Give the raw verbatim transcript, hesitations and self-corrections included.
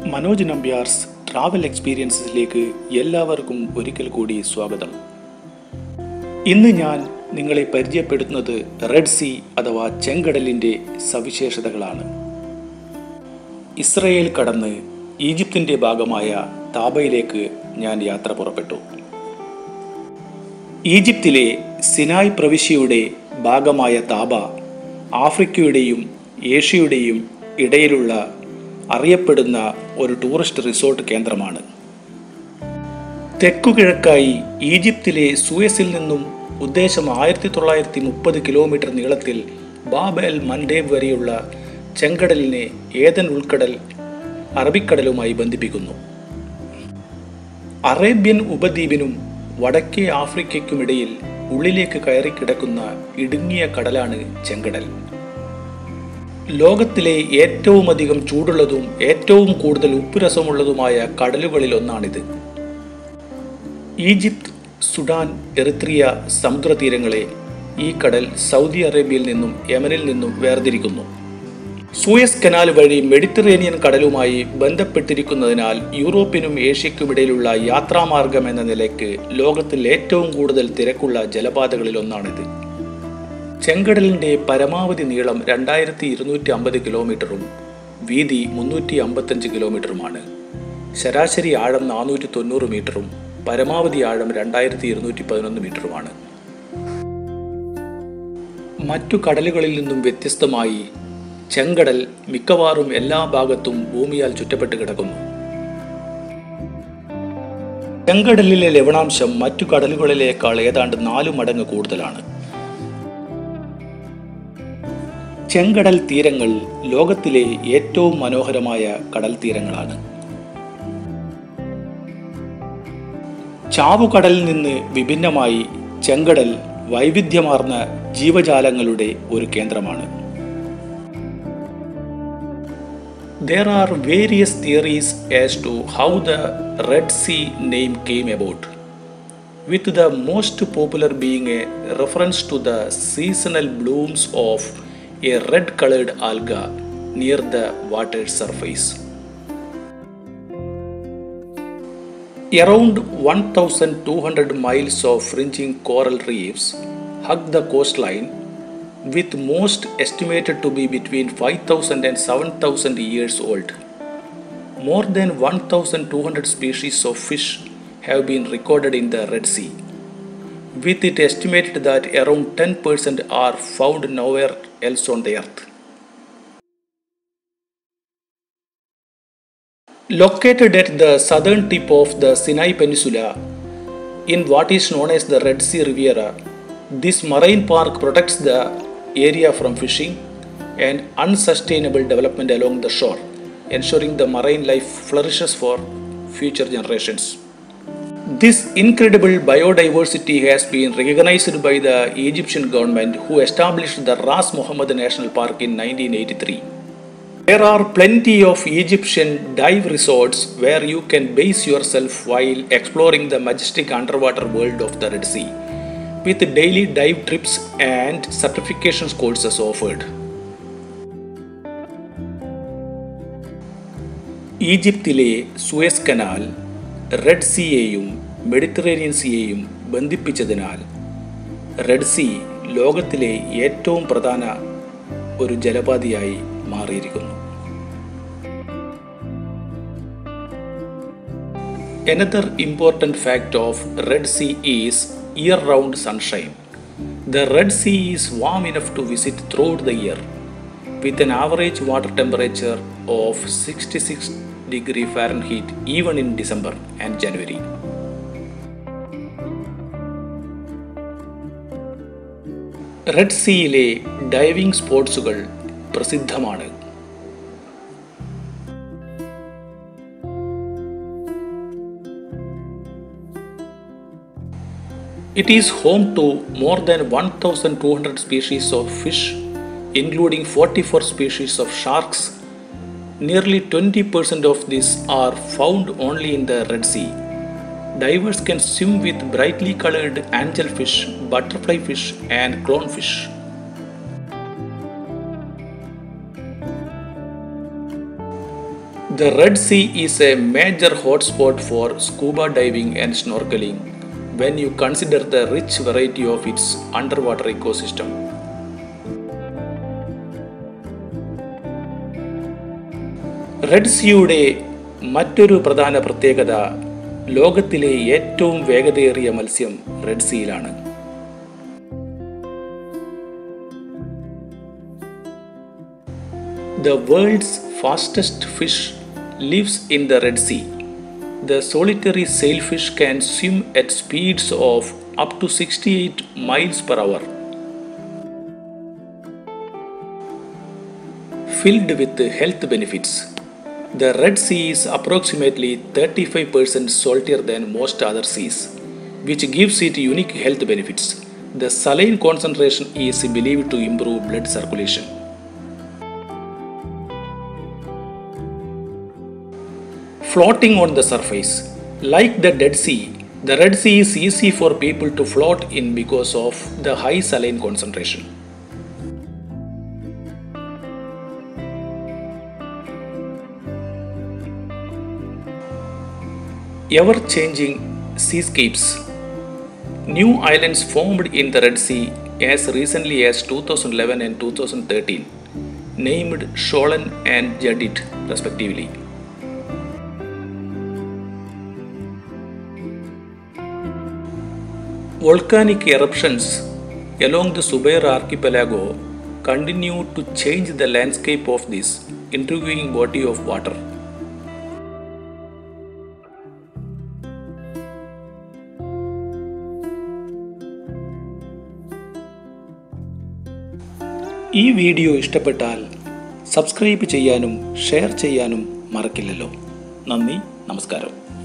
Manoj Nambiar's travel എക്സ്പീരിയൻസിലേക്ക് എല്ലാവർക്കും ഒരിക്കൽ കൂടി സ്വാഗതം. ഇന്ന് ഞാൻ നിങ്ങളെ പരിചയപ്പെടുത്തുന്നത് റെഡ് സീ അഥവാ ചെങ്കടലിൻ്റെ സവിശേഷതകളാണ്. ഇസ്രയേൽ കടന്ന് ഈജിപ്തിൻ്റെ ഭാഗമായ താബയിലേക്ക് ഞാൻ യാത്ര പുറപ്പെട്ടു. ഈജിപ്തിലെ സിനായ് പ്രവിശ്യയുടെ ഭാഗമായ താബ ആഫ്രിക്കയുടെയും ഏഷ്യയുടെയും ഇടയിലുള്ള അറിയപ്പെടുന്ന ഒരു ടൂറിസ്റ്റ് റിസോർട്ട് കേന്ദ്രമാണ്. തെക്കുകിഴക്കായി ഈജിപ്തിലെ സൂയസിൽ നിന്നും ഉദ്ദേശം ആയിരത്തി തൊള്ളായിരത്തി മുപ്പത് കിലോമീറ്റർ നീളത്തിൽ ബാബ് എൽ മൻഡേബ് വരെയുള്ള ചെങ്കടലിനെ ഏദൻ ഉൾക്കടൽ അറബിക്കടലുമായി ബന്ധിപ്പിക്കുന്നു. അറേബ്യൻ ഉപദ്വീപിനും വടക്കേ ആഫ്രിക്കയ്ക്കുമിടയിൽ ഉള്ളിലേക്ക് കയറി കിടക്കുന്ന ഇടുങ്ങിയ കടലാണ് ചെങ്കടൽ. ലോകത്തിലെ ഏറ്റവും അധികം ചൂടുള്ളതും ഏറ്റവും കൂടുതൽ ഉപ്പുരസമുള്ളതുമായ കടലുകളിൽ ഒന്നാണിത്. ഈജിപ്ത്, സുഡാൻ, എറിത്രിയ സമുദ്രതീരങ്ങളെ ഈ കടൽ സൗദി അറേബ്യയിൽ നിന്നും യമനിൽ നിന്നും വേർതിരിക്കുന്നു. സൂയസ് കനാൽ വഴി മെഡിറ്ററേനിയൻ കടലുമായി ബന്ധപ്പെട്ടിരിക്കുന്നതിനാൽ യൂറോപ്പിനും ഏഷ്യയ്ക്കുമിടയിലുള്ള യാത്രാമാർഗം എന്ന നിലയ്ക്ക് ലോകത്തിൽ ഏറ്റവും കൂടുതൽ തിരക്കുള്ള ജലപാതകളിൽ ഒന്നാണിത്. ചെങ്കടലിൻ്റെ പരമാവധി നീളം രണ്ടായിരത്തി ഇരുന്നൂറ്റി അമ്പത് കിലോമീറ്ററും വീതി മുന്നൂറ്റി അമ്പത്തഞ്ച് കിലോമീറ്ററുമാണ്. ശരാശരി ആഴം നാനൂറ്റി തൊണ്ണൂറ് മീറ്ററും പരമാവധി ആഴം രണ്ടായിരത്തി ഇരുന്നൂറ്റി പതിനൊന്ന് മീറ്ററുമാണ്. മറ്റു കടലുകളിൽ നിന്നും വ്യത്യസ്തമായി ചെങ്കടൽ മിക്കവാറും എല്ലാ ഭാഗത്തും ഭൂമിയാൽ ചുറ്റപ്പെട്ട് കിടക്കുന്നു. ചെങ്കടലിലെ ലവണാംശം മറ്റു കടലുകളിലേക്കാൾ ഏതാണ്ട് നാലു മടങ്ങ് കൂടുതലാണ്. ചെങ്കടൽ തീരങ്ങൾ ലോകത്തിലെ ഏറ്റവും മനോഹരമായ കടൽ തീരങ്ങളാണ്. ചാവുകടലിൽ നിന്ന് വിഭിന്നമായി ചെങ്കടൽ വൈവിധ്യമാർന്ന ജീവജാലങ്ങളുടെ ഒരു കേന്ദ്രമാണ്. There are various theories as to how the Red Sea name came about, with the most popular being a reference to the seasonal blooms of a red-colored alga near the water's surface. Around one thousand two hundred miles of fringing coral reefs hug the coastline, with most estimated to be between five thousand and seven thousand years old. More than one thousand two hundred species of fish have been recorded in the Red Sea, with it estimated that around ten percent are found nowhere else on the earth. Located at the southern tip of the Sinai Peninsula, in what is known as the Red Sea Riviera, this marine park protects the area from fishing and unsustainable development along the shore, ensuring the marine life flourishes for future generations. This incredible biodiversity has been recognized by the Egyptian government, who established the Ras Mohammed National Park in nineteen eighty-three. There are plenty of Egyptian dive resorts where you can base yourself while exploring the majestic underwater world of the Red Sea, with daily dive trips and certification courses offered. ഈജിപ്തിലെ Suez canal red സീയെയും Mediterranean സീയെയും ബന്ധിപ്പിച്ചതിനാൽ red sea ലോകത്തിലെ ഏറ്റവും പ്രധാന ഒരു ജലപാതയായി മാറിയിരിക്കുന്നു. Another important fact of Red Sea is year-round sunshine. The Red Sea is warm enough to visit throughout the year, with an average water temperature of sixty-six degrees Fahrenheit even in December and January. Red സീയിലെ diving സ്പോർട്സുകൾ പ്രസിദ്ധമാണ്. It is home to more than one thousand two hundred species of fish, including forty-four species of sharks. Nearly twenty percent of these are found only in the Red Sea. Divers can swim with brightly colored angelfish, butterfly fish, and clownfish. The Red Sea is a major hotspot for scuba diving and snorkeling when you consider the rich variety of its underwater ecosystem. Red സീയുടെ മറ്റൊരു പ്രധാന പ്രത്യേകത ലോകത്തിലെ ഏറ്റവും വേഗതയേറിയ മത്സ്യം red സീയിലാണ്. The world's fastest fish lives in the Red Sea. The solitary sailfish can swim at speeds of up to sixty-eight miles per hour. Filled with health benefits, the Red Sea is approximately thirty-five percent saltier than most other seas, which gives it unique health benefits. The saline concentration is believed to improve blood circulation. Floating on the surface. Like the Dead Sea, the Red Sea is easy for people to float in because of the high saline concentration. Ever-changing seascapes. New islands formed in the Red Sea as recently as two thousand eleven and two thousand thirteen, named Sholen and Jadit respectively. Volcanic eruptions along the Zubair archipelago continue to change the landscape of this intriguing body of water. ഈ video ഇഷ്ടപ്പെട്ടാൽ subscribe ചെയ്യാനും share ചെയ്യാനും മറക്കില്ലല്ലോ. നന്ദി, നമസ്കാരം.